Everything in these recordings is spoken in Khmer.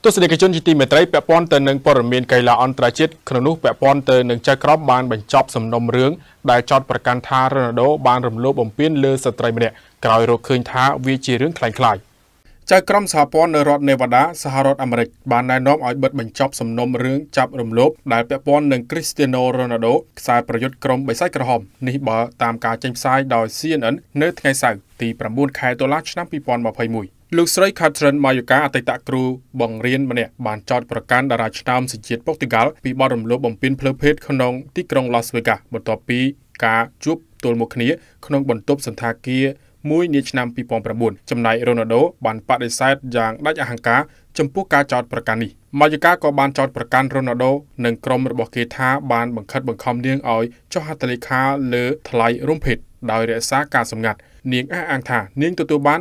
ទស្សនិកជនជាទីមេត្រីពាក់ព័ន្ធទៅនឹងព័ត៌មានកីឡាអន្តរជាតិក្នុងនោះពាក់ព័ន្ធទៅនឹងចៅក្រមបានបញ្ចប់សំណុំរឿងដែលចោទប្រកាន់ថារ៉ូណាល់ដូបានរំលោភបំពានលើស្ត្រីម្នាក់ក្រោយរកឃើញថាវាជារឿងคล้ายៗចៅក្រមសហព័ន្ធនៅរដ្ឋនេវ៉ាដាសហរដ្ឋអាមេរិកបានណែនាំឲ្យបិទបញ្ចប់សំណុំរឿងចាប់រំលោភដែលពាក់ព័ន្ធនឹងគ្រីស្ទីណូរ៉ូណាល់ដូខ្សែប្រយុទ្ធក្រុមបិសាចក្រហមនេះបើតាមការចេញផ្សាយដោយ CNN នៅថ្ងៃសៅរ៍ទី9 ខែតុលាឆ្នាំ2021លោកស្រី Catherine Mayuka អតីតគ្រូបង្រៀនម្នាក់បានចោទប្រកាន់តារាឆ្នើមសញ្ជាតិប៉ុកទីហ្គាល់ពីបទរំលោភបំពានផ្លូវភេទក្នុងទីក្រុង Las Vegas បន្ទាប់ពីការជួបទល់មុខគ្នាក្នុងបន្ទប់សន្តាគារមួយនាឆ្នាំ2009ចំណែករ៉ូណាល់ដូបានបដិសេធយ៉ាងដាច់អហង្ការចំពោះការចោទប្រកាន់នេះម៉ាយូកាក៏បានចោទប្រកាន់រ៉ូណាល់ដូនិងក្រុមរបស់គេថាបានបង្ខិតបង្ខំនាងឲ្យចុះហត្ថលេខាលើថ្លៃរួមភេទដោយរក្សាការសម្ងាត់នាងអះអាងថានាងទទួលបាន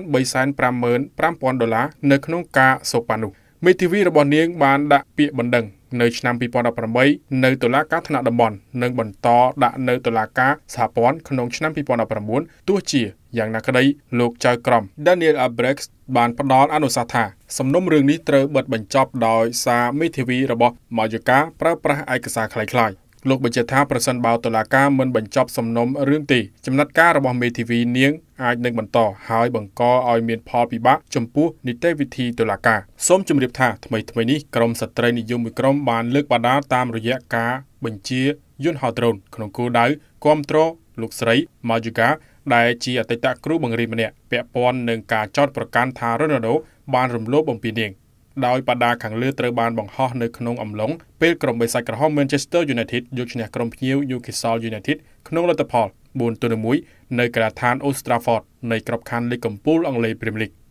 $355,000នៅក្នុងការសូកប៉ានោះមេធាវីរបស់នាងបានដាក់ពាក្យបណ្ដឹងនៅឆ្នាំ2018នៅតុលាការថ្នាក់តំបន់និងបន្តដាក់នៅតុលាការសហព័ន្ធក្នុងឆ្នាំ2019ទោះជាយ៉ាងណាក្តីលោកចៅក្រម Daniel Albrecht បានផ្ដល់អនុសាសន៍ថាសំណុំរឿងនេះត្រូវបិទបញ្ចប់ដោយសារមេធាវីរបស់ Mayuka ប្រើប្រាស់ឯកសារคล้ายៗលោកបញ្ជាក់ថាប្រសិនបើតុលាការមិនបញ្ចប់សំណុំរឿងទេចំណាត់ការរបស់មេធាវីនាងអាចនឹងបន្តហើយបង្កឲ្យមានផលពិបាកចំពោះនីតិវិធីតុលាការសូមជម្រាបថាថ្មីៗនេះក្រមស្ត្រីនិយមមួយក្រុមបានលើកបដាតាមរយៈការបញ្ជាយន្តហោះដ្រូនក្នុងគោលដៅគាំទ្រលោកស្រី Mayuka ដែលជាអតីតគ្រូបង្រៀនម្នាក់ពាក់ព័ន្ធនឹងការចោទប្រកាន់ថារ៉ូណាល់ដូបានរំលោភបំពាននាងដោយបដាខាងលើត្រូវបានបង្ហោះនៅក្នុងអំឡុងពេលក្រុមបិសាចក្រហម Manchester United យកឈ្នះក្រុមភ្ញៀវ Newcastle United ក្នុងលទ្ធផល 4-1 នៅកីឡដ្ឋាន Old Trafford នៃក្របខ័ណ្ឌលីគកំពូលអង់គ្លេស Premier League